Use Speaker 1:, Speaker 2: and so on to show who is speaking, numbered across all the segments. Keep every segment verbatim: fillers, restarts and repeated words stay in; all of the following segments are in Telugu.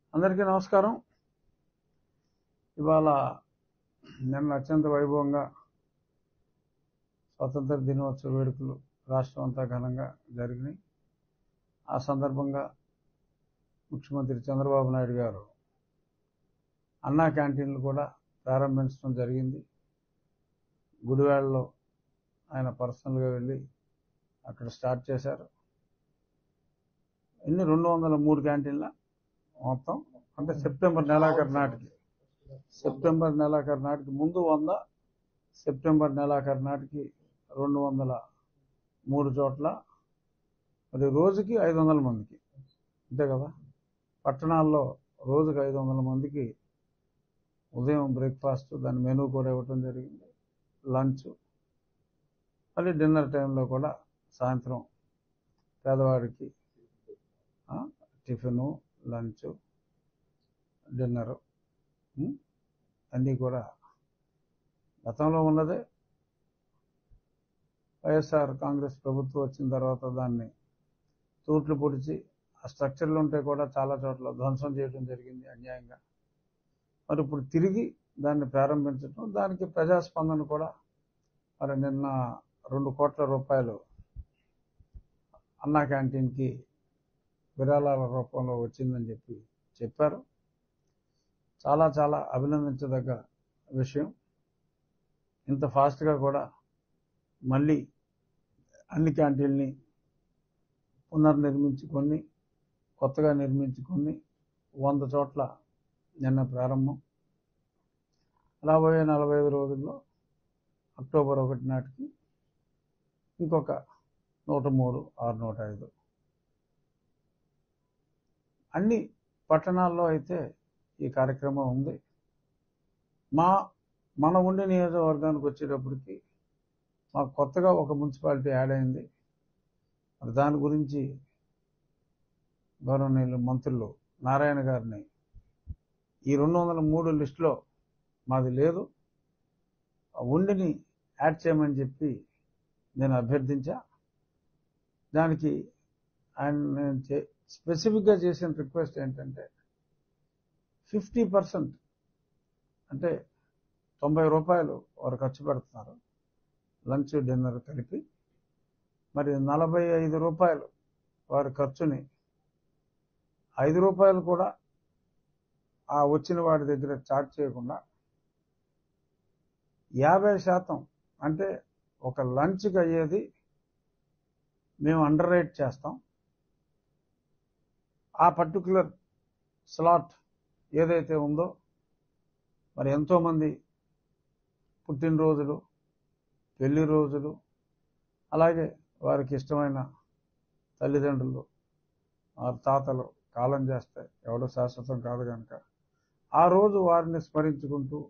Speaker 1: అందరికీ నమస్కారం. ఇవాళ నిన్న అత్యంత వైభవంగా స్వాతంత్ర దినోత్సవ వేడుకలు రాష్ట్రం అంతా ఘనంగా జరిగినాయి. ఆ సందర్భంగా ముఖ్యమంత్రి చంద్రబాబు నాయుడు గారు అన్నా క్యాంటీన్లు కూడా ప్రారంభించడం జరిగింది. గుడివాడలో ఆయన పర్సనల్గా వెళ్ళి అక్కడ స్టార్ట్ చేశారు. ఎన్ని రెండు వందల మూడు క్యాంటీన్ల మొత్తం, అంటే సెప్టెంబర్ నెలాఖరు నాటికి సెప్టెంబర్ నెలాఖరు నాటికి ముందు వంద, సెప్టెంబర్ నెలాఖరు నాటికి రెండు వందల మూడు చోట్ల, మరి రోజుకి ఐదు వందల మందికి, అంతే కదా. పట్టణాల్లో రోజుకి ఐదు వందల మందికి ఉదయం బ్రేక్ఫాస్ట్, దాని మెనూ కూడా ఇవ్వటం జరిగింది. లంచ్, మళ్ళీ డిన్నర్ టైంలో కూడా సాయంత్రం పేదవాడికి టిఫిను, లంచ్, డిన్నరు అన్నీ కూడా గతంలో ఉన్నదే. వైఎస్ఆర్ కాంగ్రెస్ ప్రభుత్వం వచ్చిన తర్వాత దాన్ని తూట్లు పొడిచి ఆ స్ట్రక్చర్లు ఉంటే కూడా చాలా చోట్ల ధ్వంసం చేయడం జరిగింది అన్యాయంగా. మరి ఇప్పుడు తిరిగి దాన్ని ప్రారంభించడం, దానికి ప్రజాస్పందన కూడా మరి నిన్న రెండు కోట్ల రూపాయలు అన్నా క్యాంటీన్కి విరాళాల రూపంలో వచ్చిందని చెప్పి చెప్పారు. చాలా చాలా అభినందించదగ్గ విషయం. ఇంత ఫాస్ట్గా కూడా మళ్ళీ అన్ని క్యాంటీన్ని పునర్నిర్మించుకొని కొత్తగా నిర్మించుకొని వంద చోట్ల నిన్న ప్రారంభం. రాబోయే నలభై ఐదు రోజుల్లో అక్టోబర్ ఒకటి నాటికి ఇంకొక నూట మూడు ఆరు నూట ఐదు అన్ని పట్టణాల్లో అయితే ఈ కార్యక్రమం ఉంది. మా మన ఉండే నియోజకవర్గానికి వచ్చేటప్పటికి మాకు కొత్తగా ఒక మున్సిపాలిటీ యాడ్ అయింది. మరి దాని గురించి గౌరవనీయులు మంత్రులు నారాయణ గారిని ఈ రెండు వందల మూడు లిస్టులో మాది లేదు, ఉండిని యాడ్ చేయమని చెప్పి నేను అభ్యర్థించా. దానికి ఆయన నేను చే స్పెసిఫిక్గా చేసిన రిక్వెస్ట్ ఏంటంటే ఫిఫ్టీ పర్సెంట్ అంటే తొంభై రూపాయలు వారు ఖర్చు పెడుతున్నారు లంచ్ డిన్నర్ కలిపి. మరి నలభై ఐదు రూపాయలు వారి ఖర్చుని ఐదు రూపాయలు కూడా ఆ వచ్చిన వాడి దగ్గర చార్జ్ చేయకుండా యాభై శాతం అంటే ఒక లంచ్కి అయ్యేది మేము అండర్ రైట్ చేస్తాం. ఆ పర్టికులర్ స్లాట్ ఏదైతే ఉందో, మరి ఎంతోమంది పుట్టినరోజులు, పెళ్లి రోజులు, అలాగే వారికి ఇష్టమైన తల్లిదండ్రులు, వారి తాతలు కాలం చేస్తే ఎవడో శాశ్వతం కాదు కనుక ఆ రోజు వారిని స్మరించుకుంటూ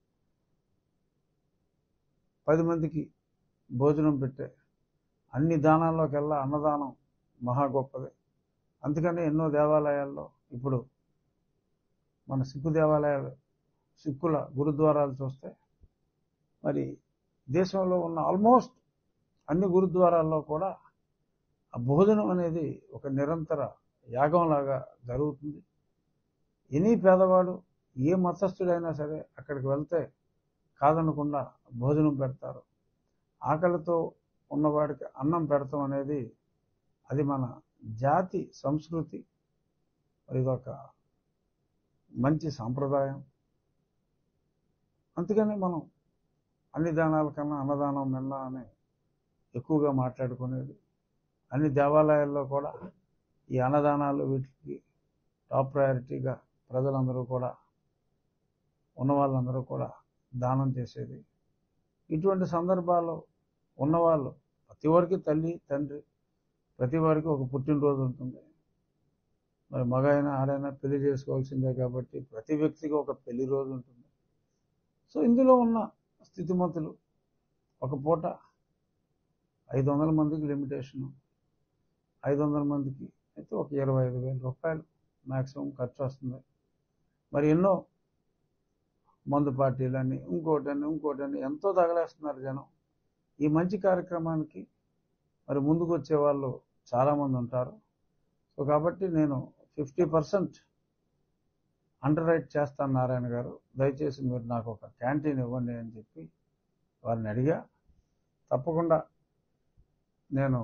Speaker 1: పది మందికి భోజనం పెట్టే అన్ని దానాల్లోకెల్లా అన్నదానం మహా గొప్పది. అందుకని ఎన్నో దేవాలయాల్లో ఇప్పుడు మన సిక్కు దేవాలయాలు, సిక్కుల గురుద్వారాలు చూస్తే మరి దేశంలో ఉన్న ఆల్మోస్ట్ అన్ని గురుద్వారాల్లో కూడా ఆ భోజనం అనేది ఒక నిరంతర యాగంలాగా జరుగుతుంది. ఎనీ పేదవాడు, ఏ మతస్థుడైనా సరే అక్కడికి వెళ్తే కాదనకుండా భోజనం పెడతారు. ఆకలితో ఉన్నవాడికి అన్నం పెడతాం అనేది అది మన జాతి సంస్కృతి, మరి ఇదొక మంచి సాంప్రదాయం. అందుకని మనం అన్ని దానాల కన్నా అన్నదానం మిన్న అని ఎక్కువగా మాట్లాడుకునేది. అన్ని దేవాలయాల్లో కూడా ఈ అన్నదానాలు వీటికి టాప్ ప్రయారిటీగా ప్రజలందరూ కూడా, ఉన్న వాళ్ళందరూ కూడా దానం చేసేది. ఇటువంటి సందర్భాల్లో ఉన్నవాళ్ళు, ప్రతి వాడికి తల్లి తండ్రి, ప్రతి వాడికి ఒక పుట్టినరోజు ఉంటుంది. మరి మగ అయినా ఆడైనా పెళ్లి చేసుకోవాల్సిందే కాబట్టి ప్రతి వ్యక్తికి ఒక పెళ్లి రోజు ఉంటుంది. సో ఇందులో ఉన్న స్థితిమంతులు ఒక పూట ఐదు వందల మందికి లిమిటేషను, ఐదు వందల మందికి అయితే ఒక ఇరవై ఐదు వేల రూపాయలు మ్యాక్సిమం ఖర్చు వస్తుంది. మరి ఎన్నో మందు పార్టీలని, ఇంకోటని ఇంకోటని ఎంతో తగలేస్తున్నారు జనం. ఈ మంచి కార్యక్రమానికి మరి ముందుకు వచ్చే వాళ్ళు చాలామంది ఉంటారు. సో కాబట్టి నేను ఫిఫ్టీ పర్సెంట్ అండర్ రైట్ చేస్తాను నారాయణ గారు, దయచేసి మీరు నాకు ఒక క్యాంటీన్ ఇవ్వండి అని చెప్పి వారిని అడిగా. తప్పకుండా నేను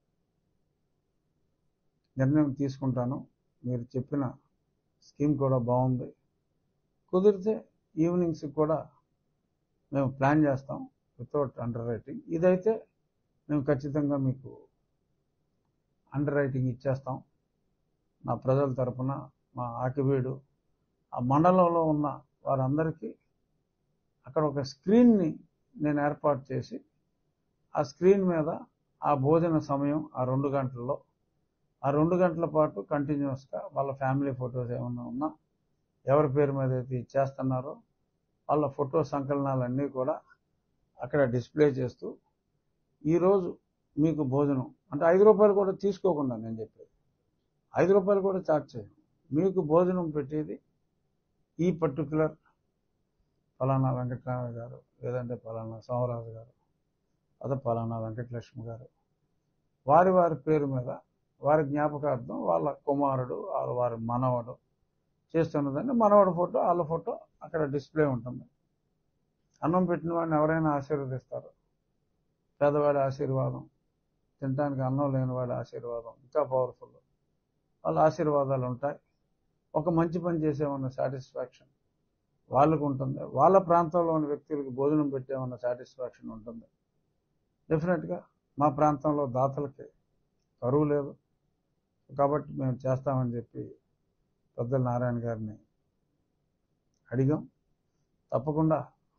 Speaker 1: నిర్ణయం తీసుకుంటాను, మీరు చెప్పిన స్కీమ్ కూడా బాగుంది, కుదిరితే ఈవినింగ్స్ కూడా మేము ప్లాన్ చేస్తాం వితౌట్ అండర్ రైటింగ్. ఇదైతే మేము ఖచ్చితంగా మీకు అండర్ రైటింగ్ ఇచ్చేస్తాం. నా ప్రజల తరపున మా ఆకివీడు ఆ మండలంలో ఉన్న వారందరికీ అక్కడ ఒక స్క్రీన్ని నేను ఏర్పాటు చేసి ఆ స్క్రీన్ మీద ఆ భోజన సమయం ఆ రెండు గంటల్లో ఆ రెండు గంటల పాటు కంటిన్యూస్గా వాళ్ళ ఫ్యామిలీ ఫొటోస్ ఏమన్నా ఉన్నా, ఎవరి పేరు మీద అయితే ఇచ్చేస్తున్నారో వాళ్ళ ఫోటో సంకలనాలన్నీ కూడా అక్కడ డిస్ప్లే చేస్తూ, ఈరోజు మీకు భోజనం అంటే ఐదు రూపాయలు కూడా తీసుకోకుండా, నేను చెప్పేది ఐదు రూపాయలు కూడా చార్జ్ చేయను, మీకు భోజనం పెట్టేది ఈ పర్టికులర్ ఫలానా వెంకటరామయ్య గారు, లేదంటే ఫలానా సోమరాజు గారు, అదే ఫలానా వెంకటలక్ష్మి గారు, వారి వారి పేరు మీద వారి జ్ఞాపకార్థం వాళ్ళ కుమారుడు వారి మనవడు చేస్తున్నదని మనవడు ఫోటో వాళ్ళ ఫోటో అక్కడ డిస్ప్లే ఉంటుంది. అన్నం పెట్టిన వాడిని ఎవరైనా ఆశీర్వదిస్తారు. పేదవాడి ఆశీర్వాదం, తినడానికి అన్నం లేని వాడి ఆశీర్వాదం ఇంకా పవర్ఫుల్. వాళ్ళ ఆశీర్వాదాలు ఉంటాయి. ఒక మంచి పని చేసేమన్న సాటిస్ఫాక్షన్ వాళ్ళకు ఉంటుంది. వాళ్ళ ప్రాంతంలోని వ్యక్తులకు భోజనం పెట్టేమన్న సాటిస్ఫాక్షన్ ఉంటుంది. డెఫినెట్గా మా ప్రాంతంలో దాతలకి కరువు లేదు కాబట్టి మేము చేస్తామని చెప్పి పెద్దల నారాయణ గారిని అడిగాం. తప్పకుండా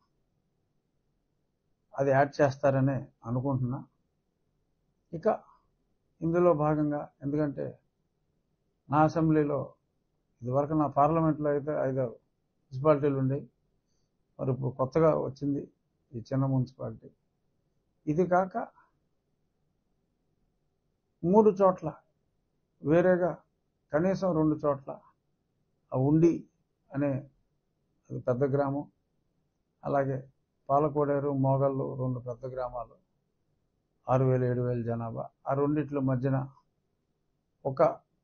Speaker 1: అది యాడ్ చేస్తారనే అనుకుంటున్నా. ఇక ఇందులో భాగంగా, ఎందుకంటే నా అసెంబ్లీలో ఇదివరకు నా పార్లమెంట్లో అయితే ఐదు మున్సిపాలిటీలు ఉండేవి, మరి ఇప్పుడు కొత్తగా వచ్చింది ఈ చిన్న మున్సిపాలిటీ. ఇది కాక మూడు చోట్ల వేరేగా కనీసం రెండు చోట్ల ఆ ఉండి అనే అది పెద్ద గ్రామం, అలాగే పాలకోడేరు, మోగళ్ళు రెండు పెద్ద గ్రామాలు, ఆరు వేలు ఏడు వేలు జనాభా. ఆ రెండిట్ల మధ్యన ఒక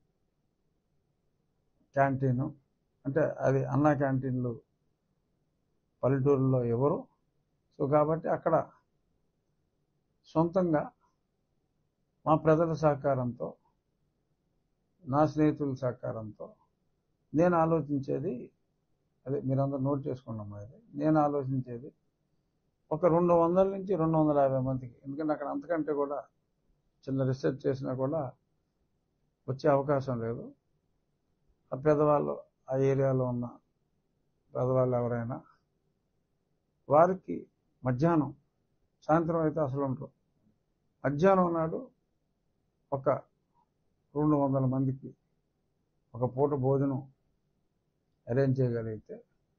Speaker 1: క్యాంటీను, అంటే అది అన్నా క్యాంటీన్లు పల్లెటూరులో ఎవరు. సో కాబట్టి అక్కడ సొంతంగా మా ప్రజల సహకారంతో, నా స్నేహితుల సహకారంతో నేను ఆలోచించేది అదే, మీరందరూ నోట్ చేసుకున్నాం. అది నేను ఆలోచించేది ఒక రెండు వందల నుంచి రెండు వందల యాభై మందికి, ఎందుకంటే అక్కడ అంతకంటే కూడా చిన్న రీసెర్చ్ చేసినా కూడా వచ్చే అవకాశం లేదు. ఆ పేదవాళ్ళు, ఆ ఏరియాలో ఉన్న పేదవాళ్ళు ఎవరైనా, వారికి మధ్యాహ్నం, సాయంత్రం అయితే అసలు ఉంటారు, మధ్యాహ్నం నాడు ఒక రెండు వందల మందికి ఒక పూట భోజనం అరేంజ్ చేయగలిగితే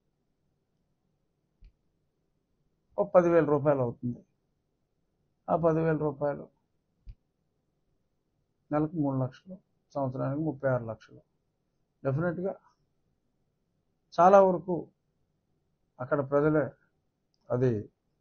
Speaker 1: ఒక పదివేల రూపాయలు అవుతుంది. ఆ పదివేల రూపాయలు నెలకు మూడు లక్షలు, సంవత్సరానికి ముప్పై ఆరు లక్షలు. డెఫినెట్గా చాలా వరకు అక్కడ ప్రజలే అది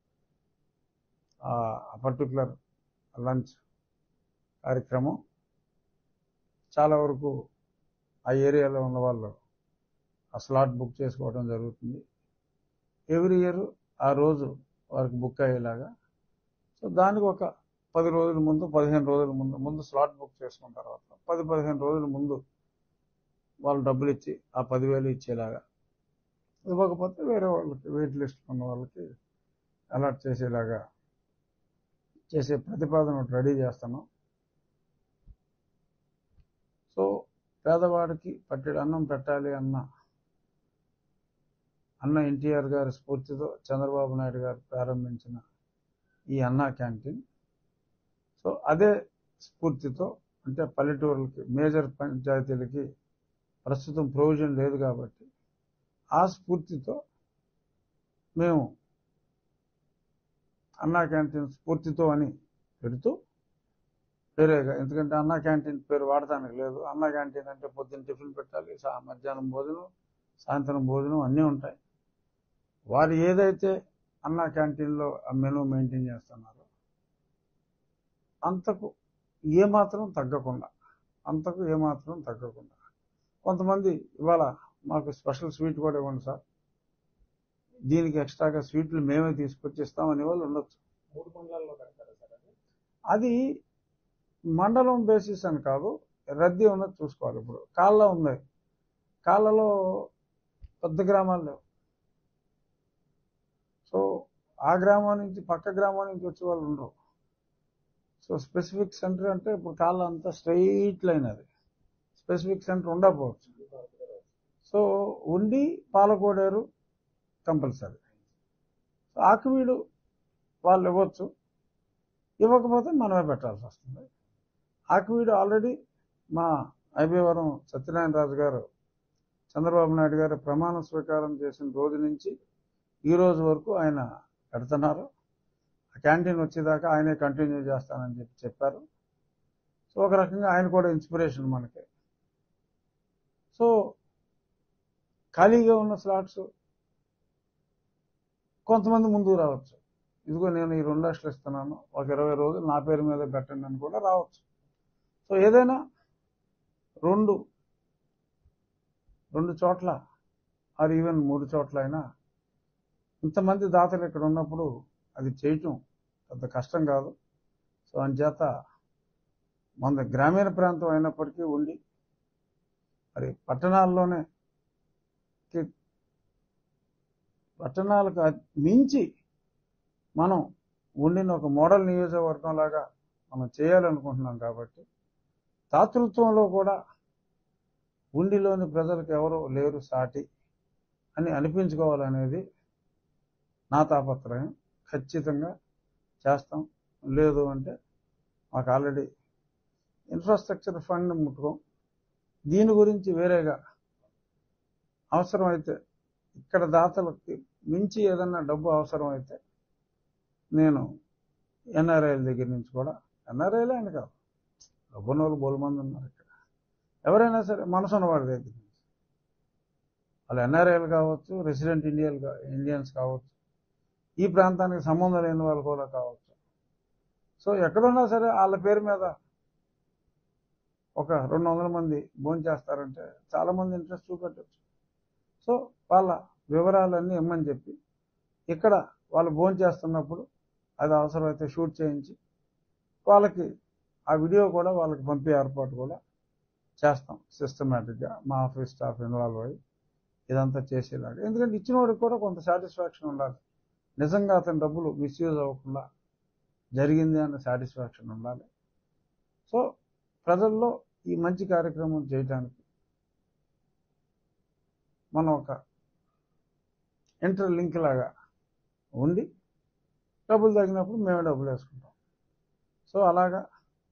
Speaker 1: ఆ పర్టికులర్ లంచ్ కార్యక్రమం చాలా వరకు ఆ ఏరియాలో ఉన్న వాళ్ళు ఆ స్లాట్ బుక్ చేసుకోవడం జరుగుతుంది. ఎవ్రీ ఇయర్ ఆ రోజు వారికి బుక్ అయ్యేలాగా. సో దానికి ఒక పది రోజుల ముందు, పదిహేను రోజుల ముందు ముందు స్లాట్ బుక్ చేసుకున్న తర్వాత పది పదిహేను రోజుల ముందు వాళ్ళు డబ్బులు ఇచ్చి ఆ పదివేలు ఇచ్చేలాగా, ఇవ్వకపోతే వేరే వాళ్ళకి, వెయిట్ లిస్ట్ ఉన్న వాళ్ళకి అలాట్ చేసేలాగా చేసే ప్రతిపాదన రెడీ చేస్తున్నాం. సో పేదవాడికి పట్టెడు అన్నం పెట్టాలి అన్న అన్న ఎన్టీఆర్ గారి స్ఫూర్తితో చంద్రబాబు నాయుడు గారు ప్రారంభించిన ఈ అన్నా క్యాంటీన్, సో అదే స్ఫూర్తితో, అంటే పల్లెటూరులకి, మేజర్ పంచాయతీలకి ప్రస్తుతం ప్రొవిజన్ లేదు కాబట్టి ఆ స్ఫూర్తితో మేము అన్నా క్యాంటీన్ స్ఫూర్తితో అని పెడుతూ వేరేగా, ఎందుకంటే అన్నా క్యాంటీన్ పేరు వాడటానికి లేదు. అన్నా క్యాంటీన్ అంటే పొద్దున్న టిఫిన్ పెట్టాలి, మధ్యాహ్నం భోజనం, సాయంత్రం భోజనం అన్నీ ఉంటాయి. వారు ఏదైతే అన్నా క్యాంటీన్లో ఆ మెనూ మెయింటైన్ చేస్తున్నారో అంతకు ఏమాత్రం తగ్గకుండా అంతకు ఏమాత్రం తగ్గకుండా కొంతమంది ఇవాళ మాకు స్పెషల్ స్వీట్ కూడా ఇవ్వండి సార్, దీనికి ఎక్స్ట్రాగా స్వీట్లు మేమే తీసుకొచ్చి ఇస్తామనే వాళ్ళు ఉండొచ్చు.
Speaker 2: మూడు మండలాల్లో కడతారా సార్ అది?
Speaker 1: అది మండలం బేసిస్ అని కాదు, రద్దీ ఉన్నది చూసుకోవాలి. ఇప్పుడు కాళ్ళ ఉంది, కాళ్ళలో పెద్ద గ్రామాలు లేవు. సో ఆ గ్రామం నుంచి పక్క గ్రామం నుంచి వచ్చే వాళ్ళు ఉండరు. సో స్పెసిఫిక్ సెంటర్ అంటే ఇప్పుడు కాళ్ళ అంతా స్ట్రైట్ లైన్, అది స్పెసిఫిక్ సెంటర్ ఉండకపోవచ్చు. So Undi Palakoderu compulsory. So Akividu వాళ్ళు ఇవ్వచ్చు, ఇవ్వకపోతే మనమే పెట్టాల్సి వస్తుంది. ఆకువీడు ఆల్రెడీ మా ఐబీవరం సత్యనారాయణ రాజు గారు చంద్రబాబు నాయుడు గారు ప్రమాణ స్వీకారం చేసిన రోజు నుంచి ఈ రోజు వరకు ఆయన పెడుతున్నారు. ఆ క్యాంటీన్ వచ్చేదాకా ఆయనే కంటిన్యూ చేస్తానని చెప్పి చెప్పారు. సో ఒక రకంగా ఆయన కూడా ఇన్స్పిరేషన్ మనకి. సో ఖాళీగా ఉన్న స్లాట్స్ కొంతమంది ముందుకు రావచ్చు. ఇదిగో నేను ఈ రెండు లక్షలు ఇస్తున్నాను, ఒక ఇరవై రోజులు నా పేరు మీద పెట్టండి అని కూడా రావచ్చు. సో ఏదైనా రెండు రెండు చోట్ల ఆర్ ఈవెన్ మూడు చోట్ల అయినా ఇంతమంది దాతలు ఇక్కడ ఉన్నప్పుడు అది చేయటం పెద్ద కష్టం కాదు. సో అంచేత మన గ్రామీణ ప్రాంతం అయినప్పటికీ ఉండి మరి పట్టణాల్లోనే పట్టణాలకు మించి మనం ఉండిన ఒక మోడల్ నియోజకవర్గం లాగా మనం చేయాలనుకుంటున్నాం. కాబట్టి దాతృత్వంలో కూడా ఉండిలోని ప్రజలకు ఎవరు లేరు సాటి అని అనిపించుకోవాలనేది నా తాపత్రయం. ఖచ్చితంగా చేస్తాం. లేదు అంటే మాకు ఆల్రెడీ ఇన్ఫ్రాస్ట్రక్చర్ ఫండ్ ముట్టుకోం. దీని గురించి వేరేగా అవసరమైతే ఇక్కడ దాతలకి మించి ఏదన్నా డబ్బు అవసరమైతే నేను ఎన్ఆర్ఐల దగ్గర నుంచి కూడా, ఎన్ఆర్ఐలే అని కాదు, డబ్బున్న వాళ్ళు బోలు మంది ఉన్నారు ఇక్కడ, ఎవరైనా సరే మనసు ఉన్నవాడి దగ్గర నుంచి, వాళ్ళు ఎన్ఆర్ఐలు కావచ్చు, రెసిడెంట్ ఇండియన్ ఇండియన్స్ కావచ్చు, ఈ ప్రాంతానికి సంబంధం లేని వాళ్ళు కూడా కావచ్చు. సో ఎక్కడున్నా సరే వాళ్ళ పేరు మీద ఒక రెండు వందల మంది భోజనం చేస్తారంటే చాలామంది ఇంట్రెస్ట్ చూపెట్టచ్చు. సో వాళ్ళ వివరాలన్నీ ఇమ్మని చెప్పి ఇక్కడ వాళ్ళు భోజనం చేస్తున్నప్పుడు అది అవసరమైతే షూట్ చేయించి వాళ్ళకి ఆ వీడియో కూడా వాళ్ళకి పంపే ఏర్పాటు కూడా చేస్తాం సిస్టమేటిక్గా. మా ఆఫీస్ స్టాఫ్ ఇన్వాల్వ్ అయ్యి ఇదంతా చేసేలాగా. ఎందుకంటే ఇచ్చిన వాడికి కూడా కొంత సాటిస్ఫాక్షన్ ఉండాలి. నిజంగా అతని డబ్బులు మిస్యూజ్ అవ్వకుండా జరిగింది అన్న సాటిస్ఫాక్షన్ ఉండాలి. సో ప్రజల్లో ఈ మంచి కార్యక్రమం చేయడానికి మనం ఒక ఇంటర్ లింక్ లాగా ఉండి డబ్బులు తగినప్పుడు మేమే డబ్బులు వేసుకుంటాం. సో అలాగా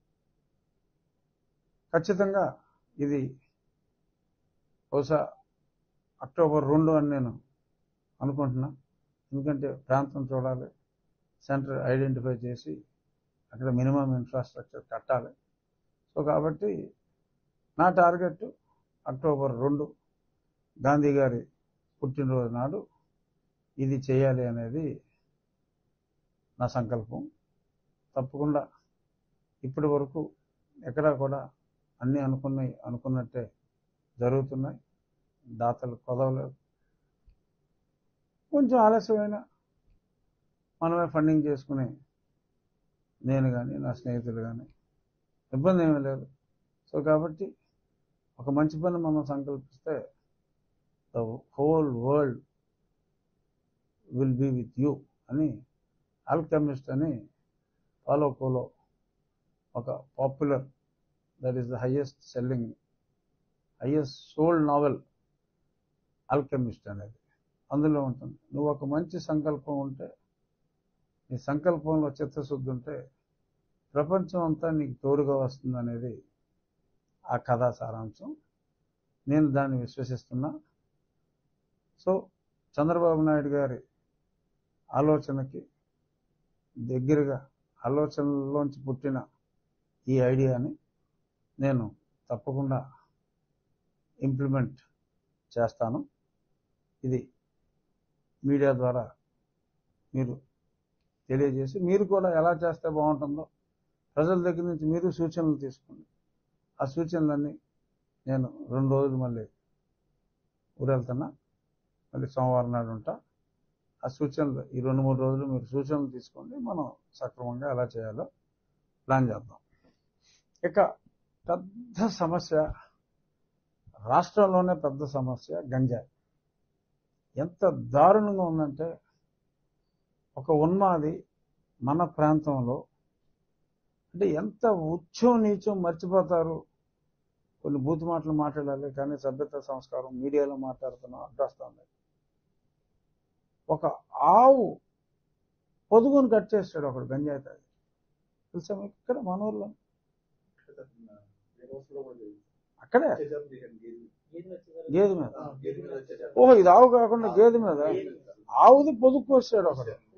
Speaker 1: ఖచ్చితంగా ఇది బహుశా అక్టోబర్ రెండు అని నేను అనుకుంటున్నా. ఎందుకంటే ప్రాంతం చూడాలి, సెంటర్ ఐడెంటిఫై చేసి అక్కడ మినిమం ఇన్ఫ్రాస్ట్రక్చర్ కట్టాలి. సో కాబట్టి నా టార్గెట్ అక్టోబర్ రెండు గాంధీ గారి పుట్టినరోజు నాడు ఇది చేయాలి అనేది నా సంకల్పం. తప్పకుండా ఇప్పటి వరకు ఎక్కడా కూడా అన్నీ అనుకున్నాయి అనుకున్నట్టే జరుగుతున్నాయి. దాతలు కొదవలేదు. కొంచెం ఆలస్యమైన మనమే ఫండింగ్ చేసుకుని నేను కానీ నా స్నేహితులు కానీ ఇబ్బంది ఏమీ లేదు. సో కాబట్టి ఒక మంచి పని మనం సంకల్పిస్తే the whole world will be with you అని ఆల్కెమిస్ట్ అని పాలో కోలో ఒక popular, that is the highest selling highest sold novel alchemist అనేది అందులో ఉంటుంది. నువ్వు ఒక మంచి సంకల్పం ఉంటే, నీ సంకల్పంలో చిత్తశుద్ధి ఉంటే ప్రపంచం అంతా నీకు తోడుగా వస్తుంది అనేది ఆ కథా సారాంశం. నేను దాన్ని విశ్వసిస్తున్నా. సో చంద్రబాబు నాయుడు గారి ఆలోచనకి దగ్గరగా ఆలోచనలోంచి పుట్టిన ఈ ఐడియాని నేను తప్పకుండా ఇంప్లిమెంట్ చేస్తాను. ఇది మీడియా ద్వారా మీరు తెలియజేసి మీరు కూడా ఎలా చేస్తే బాగుంటుందో ప్రజల దగ్గర నుంచి మీరు సూచనలు తీసుకోండి. ఆ సూచనలన్నీ నేను రెండు రోజులు మళ్ళీ ఊరు వెళ్తున్నా, మళ్ళీ సోమవారం నాడు ఉంటా. ఆ సూచనలు ఈ రెండు మూడు రోజులు మీరు సూచనలు తీసుకోండి, మనం సక్రమంగా ఎలా చేయాలో ప్లాన్ చేద్దాం. ఇక పెద్ద సమస్య, రాష్ట్రంలోనే పెద్ద సమస్య గంజాయి. ఎంత దారుణంగా ఉందంటే, ఒక ఉన్మాది మన ప్రాంతంలో అంటే ఎంత ఉచ్చం నీచం మర్చిపోతారు. కొన్ని బూతు మాటలు మాట్లాడాలి కానీ సభ్యత సంస్కారం మీడియాలో మాట్లాడుతున్నాం అడ్డొస్తుంది. ఒక ఆవు పొదుగును కట్ చేస్తాడు ఒకడు గంజాయి తాగి. తెలుసా మీకు? ఇక్కడ మన ఊర్లో అక్కడే గేదె మీద. ఓహో, ఇది ఆవు కాకుండా గేదె మీద. ఆవుది పొదుగు కోసాడు ఒకడు.